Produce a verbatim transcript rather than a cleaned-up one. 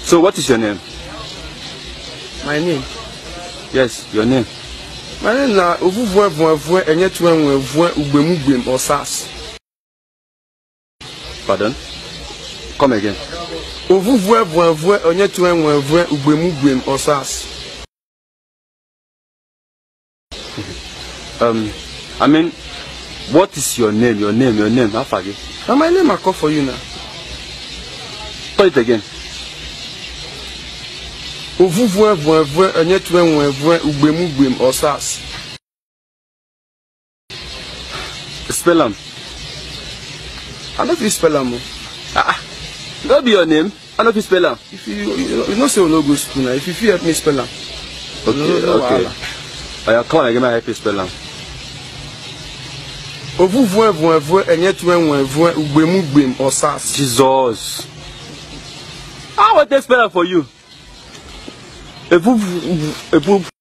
So what is your name? My name? Yes, your name. My name is Ovuvwe Vwe Enye Tuenwe Vwe Ugbemubem Osas. Pardon? Come again. Ovuvwe Vwe Enye Tuenwe Vwe Ugbemubem Osas. Um, I mean, what is your name? Your name, your name. How far? Now my name I call for you now. Call it again. Ovuvwe Vwe Enye Tuenwe Vwe Ugbemubem Osas. Spell them. I don't feel spell them. Ah, that be your name. I don't feel spell them. If you, you, you know say you no go school now. If you feel help me spell them. Okay, no, no, okay. I come again. I help you spell them. Ovuvwe Vwe Enye Tuenwe Vwe Ugbemubem Osas. Jesus. How would they spell it for you? Evu, evu.